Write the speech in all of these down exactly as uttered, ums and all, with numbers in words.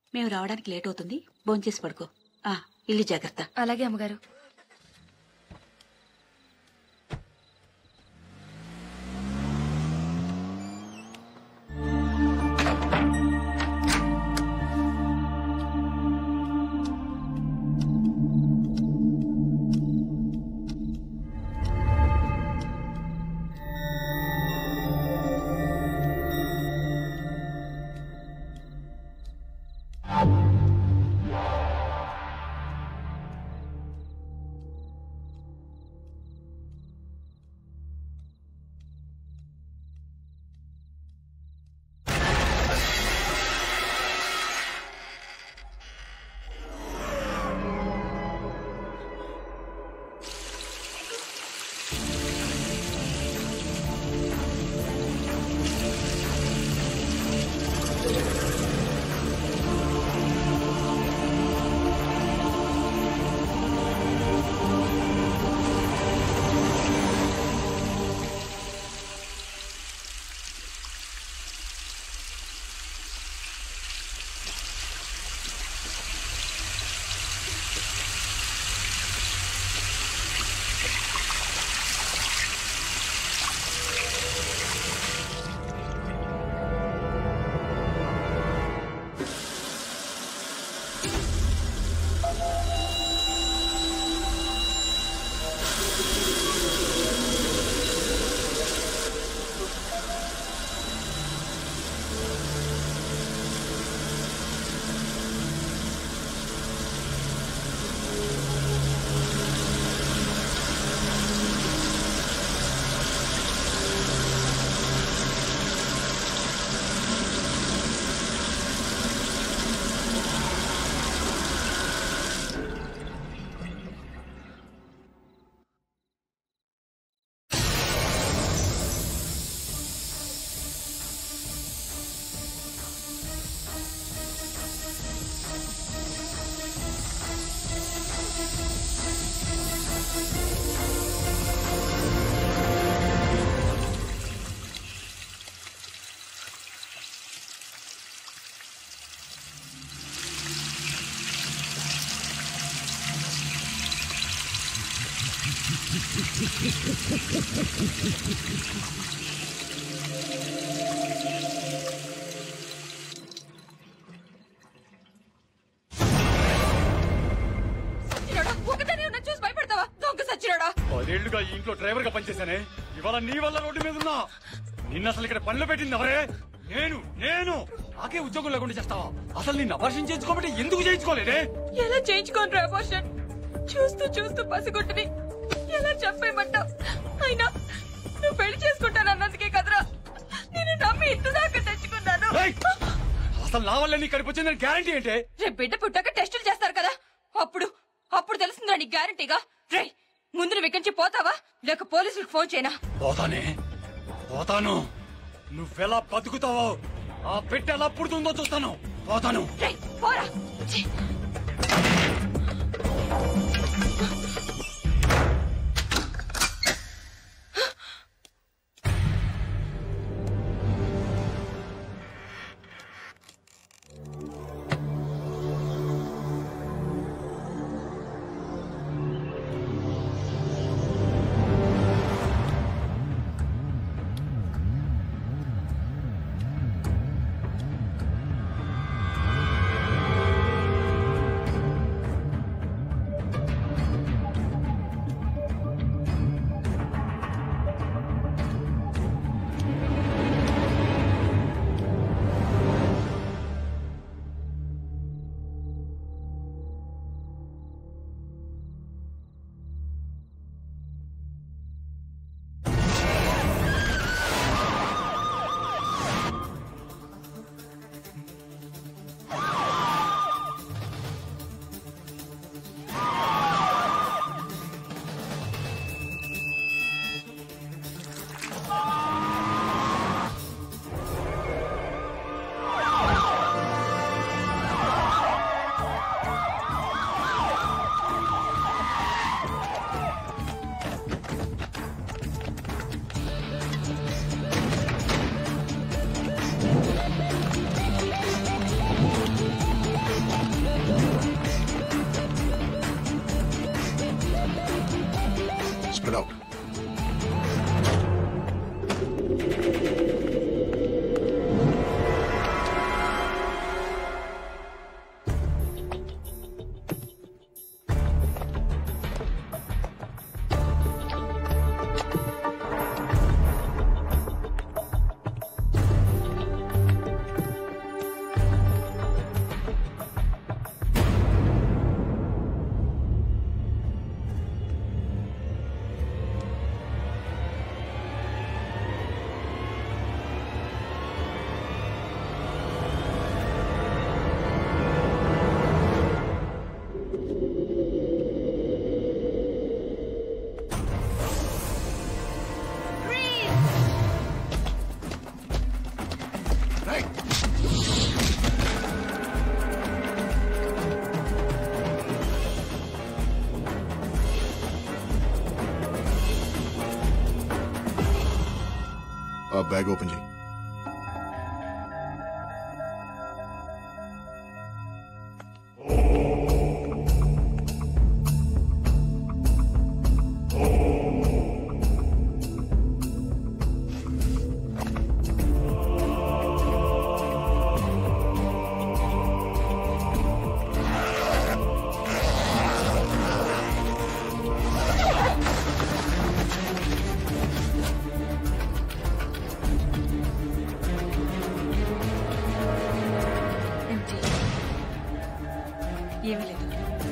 మేము రావడానికి లేట్ అవుతుంది, భోంచేసి పడుకో. ఆ ఇల్లు జాగ్రత్త. అలాగే అమ్మగారు. పదేళ్లుగా ఈ ఇంట్లో డ్రైవర్ గా పనిచేశానే, ఇవాళ నీ వల్ల రోడ్డు మీద ఉన్నా. నిన్న అసలు ఇక్కడ పనులు పెట్టింది ఎవరే? నేను నేను నాకే ఉద్యోగం లేకుండా చేస్తావా? అసలు నిన్ను అబార్షన్ చేయించుకోబట్టి ఎందుకు చేయించుకోలేదే? ఎలా చేయించుకోండి అబార్షన్? చూస్తూ చూస్తూ పసిగొట్టుని ఎలా చెప్పేయమంటావు? అయినా నువ్వు పెళ్లి చేసుకుంటానన్నందుకే కదరా నేను నమ్మి ఇంత దాకా తెచ్చుకున్నాను. అసలు నా వల్ల నీ కడిపి వచ్చిందని గ్యారంటీ ఏంటే? రేపు బిడ్డ పుట్టాక టెస్టులు చేస్తారు కదా, అప్పుడు అప్పుడు తెలుస్తుందా నీకు గ్యారంటీగా? రే ముందు నువ్వు ఇక్కడి నుంచి పోతావా లేక పోలీసులకు ఫోన్ చేయనా? పోతానే పోతాను. నువ్వెలా బతుకుతావో, ఆ పెట్టె ఎలా పుడుతుందో చూస్తాను. పోతాను. పోరా. బ్యాగ్ ఓపెన్ చేయి. ఏమీ లేదు.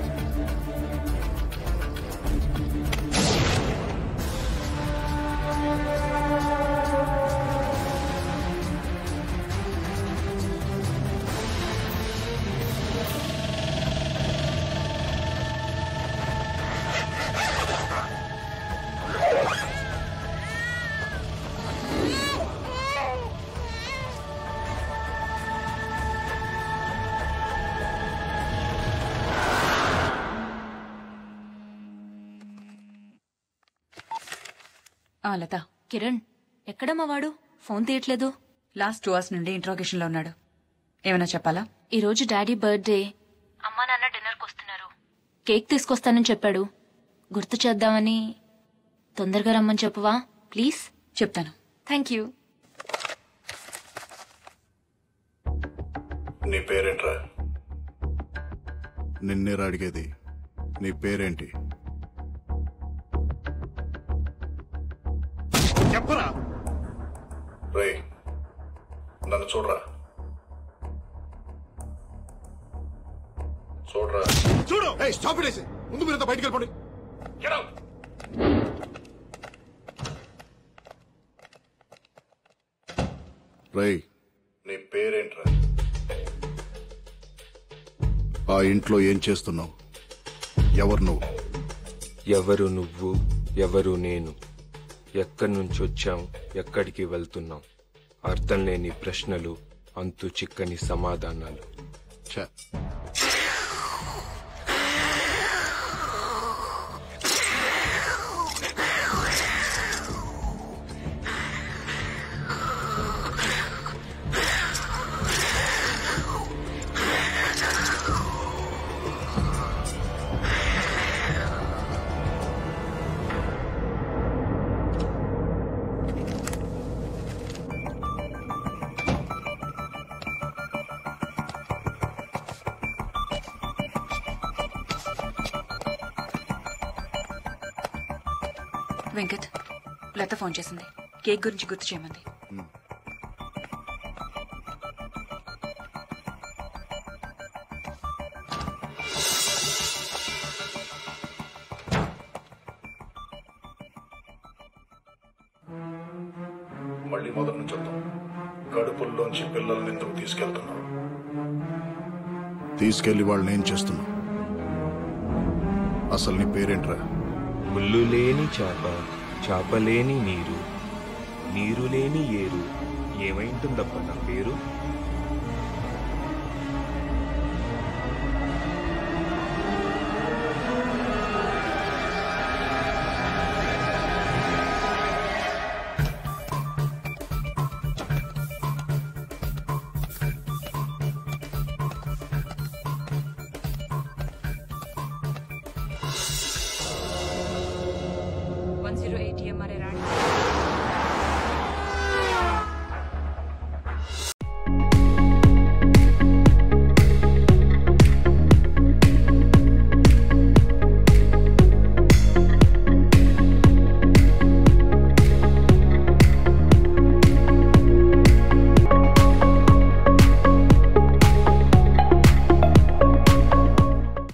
లత, కిరణ్ ఎక్కడమ్మా వాడు? ఫోన్ తీయట్లేదు. లాస్ట్ టూ అవర్స్ నుండి ఇంట్రాగేషన్ లో ఉన్నాడు. ఏమైనా చెప్పాలా? ఈ రోజు డాడీ బర్త్డే. అమ్మా నాన్న డిన్నర్ కు వస్తున్నారు. కేక్ తీసుకొస్తానని చెప్పాడు. గుర్తు చేద్దామని. తొందరగా రమ్మని చెప్పవా ప్లీజ్? చెప్తాను. Thank you. నీ పేరేంట్రా? నిన్నేరా అడిగేది. నీ పేరేంటి చెప్పరా? రే, నన్ను చూడరా. చూడరా. చూడు. Stop it. ముందు మీరంతా బయటికి వెళ్ళిపోండి. రే, నీ పేరేంట్రా? ఆ ఇంట్లో ఏం చేస్తున్నావు? ఎవరు నువ్వు? ఎవరు నువ్వు, ఎవరు నేను, ఎక్కడి నుంచి వచ్చాం, ఎక్కడికి వెళ్తున్నాం, అర్థం లేని ప్రశ్నలు, అంతు చిక్కని సమాధానాలు. ఛ, వెంకట్, లత ఫోన్ చేసింది. కేక్ గురించి గుర్తు చేయమంది. మళ్ళీ మొదటి నుంచి వద్దాం. కడుపుల్లోంచి పిల్లల్ని ఎందుకు తీసుకెళ్తున్నావు? తీసుకెళ్లి వాళ్ళని ఏం చేస్తున్నావు? అసలు నీ పేరేంట్రా? ముళ్ళు లేని చేప, చేప లేని నీరు, నీరు లేని ఏరు, ఏమైంటుందబ్బా నా పేరు?